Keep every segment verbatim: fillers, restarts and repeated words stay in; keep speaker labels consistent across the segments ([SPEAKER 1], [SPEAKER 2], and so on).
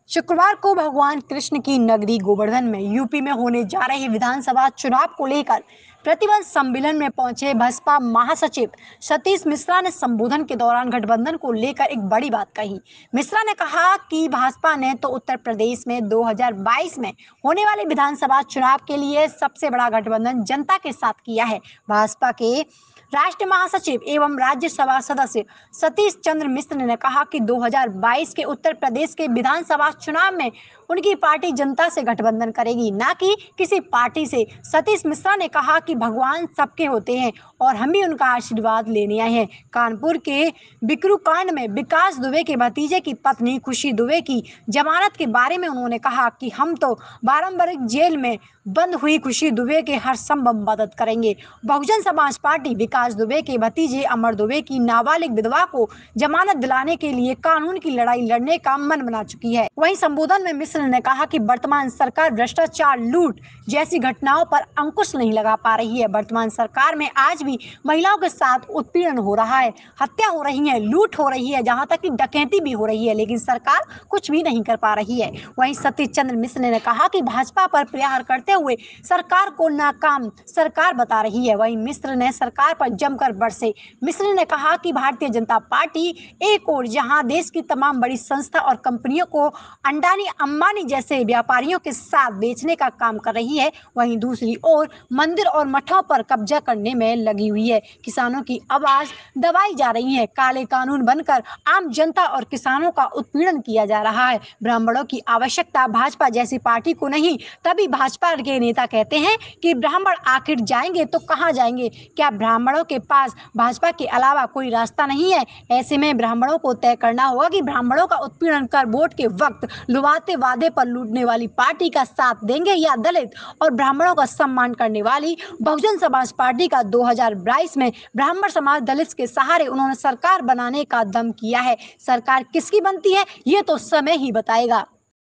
[SPEAKER 1] शुक्रवार को भगवान कृष्ण की नगरी गोवर्धन में यूपी में होने जा रहे विधानसभा चुनाव को लेकर प्रतिबंध सम्मेलन में पहुंचे भाजपा महासचिव सतीश मिश्रा ने संबोधन के दौरान गठबंधन को लेकर एक बड़ी बात कही। मिश्रा ने कहा कि भाजपा ने तो उत्तर प्रदेश में दो हज़ार बाईस में होने वाले विधानसभा चुनाव के लिए सबसे बड़ा गठबंधन जनता के साथ किया है। भाजपा के राष्ट्रीय महासचिव एवं राज्यसभा सदस्य सतीश चंद्र मिश्र ने कहा कि दो हज़ार बाईस के उत्तर प्रदेश के विधानसभा चुनाव में उनकी पार्टी जनता से गठबंधन करेगी, ना कि किसी पार्टी से। सतीश मिश्रा ने कहा कि भगवान सबके होते हैं और हम भी उनका आशीर्वाद लेने आए हैं। कानपुर के बिकरू कांड में विकास दुबे के भतीजे की पत्नी खुशी दुबे की जमानत के बारे में उन्होंने कहा कि हम तो बारंबार जेल में बंद हुई खुशी दुबे के हर संभव मदद करेंगे। बहुजन समाज पार्टी विकास दुबे के भतीजे अमर दुबे की नाबालिग विधवा को जमानत दिलाने के लिए कानून की लड़ाई लड़ने का मन बना चुकी है। वहीं संबोधन में मिश्र ने कहा कि वर्तमान सरकार भ्रष्टाचार, लूट जैसी घटनाओं पर अंकुश नहीं लगा पा रही है। वर्तमान सरकार में आज भी महिलाओं के साथ उत्पीड़न हो रहा है, हत्या हो रही है, लूट हो रही है, जहां तक कि डकैती भी हो रही है, लेकिन सरकार कुछ भी नहीं कर पा रही है। वहीं सतीश चंद्र मिश्र ने कहा कि भाजपा पर प्रहार करते हुए सरकार को नाकाम सरकार बता रही है। वहीं मिश्र ने सरकार पर जमकर बरसे। मिश्र ने कहा कि भारतीय जनता पार्टी एक और जहां देश की तमाम बड़ी संस्था और कंपनियों को अंडानी अंबानी जैसे व्यापारियों के साथ बेचने का काम कर रही है, वहीं दूसरी ओर मंदिर और मठों पर कब्जा करने में लगी हुई है। किसानों की आवाज दबाई जा रही है। काले कानून बनकर आम जनता और किसानों का उत्पीड़न किया जा रहा है। ब्राह्मणों की आवश्यकता भाजपा जैसी पार्टी को नहीं। तभी भाजपा के नेता कहते हैं कि ब्राह्मण आखिर जाएंगे तो कहां जाएंगे? क्या ब्राह्मणों के पास भाजपा के अलावा कोई रास्ता नहीं है? ऐसे में ब्राह्मणों को तय करना होगा कि ब्राह्मणों का उत्पीड़न कर वोट के वक्त लुभाते वादे पर लूटने वाली पार्टी का साथ देंगे या दलित और ब्राह्मणों का सम्मान करने वाली बहुजन समाज पार्टी का। दो हज़ार बाईस में ब्राह्मण समाज दलित के सहारे उन्होंने सरकार बनाने का दम किया है। सरकार किसकी बनती है ये तो समय ही बताएगा।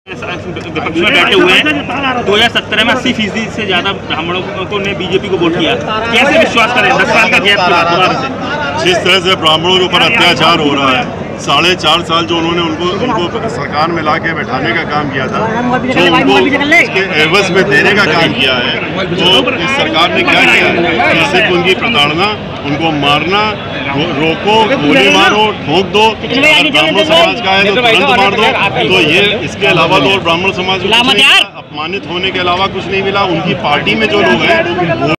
[SPEAKER 2] विपक्ष में बैठे हुए हैं। दो हज़ार सत्रह में अस्सी फीसदी से ज्यादा ब्राह्मणों को ने बीजेपी को वोट किया। कैसे विश्वास करें दस साल का गैप दोबारा से?
[SPEAKER 3] जिस तरह से ब्राह्मणों के ऊपर अत्याचार हो रहा है, साढ़े चार साल जो उन्होंने उनको उनको सरकार में ला के बैठाने का काम किया था, जो उनको उसके एवज में देने का काम किया है, तो इस सरकार ने क्या किया है? जिससे उनकी प्रताड़ना, उनको मारना, रोको, गोली मारो, ठोक दो। अगर ब्राह्मण समाज का है तो तुरंत मार दो। तो ये इसके अलावा तो और ब्राह्मण समाज को अपमानित होने के अलावा कुछ नहीं मिला। उनकी पार्टी में जो लोग हैं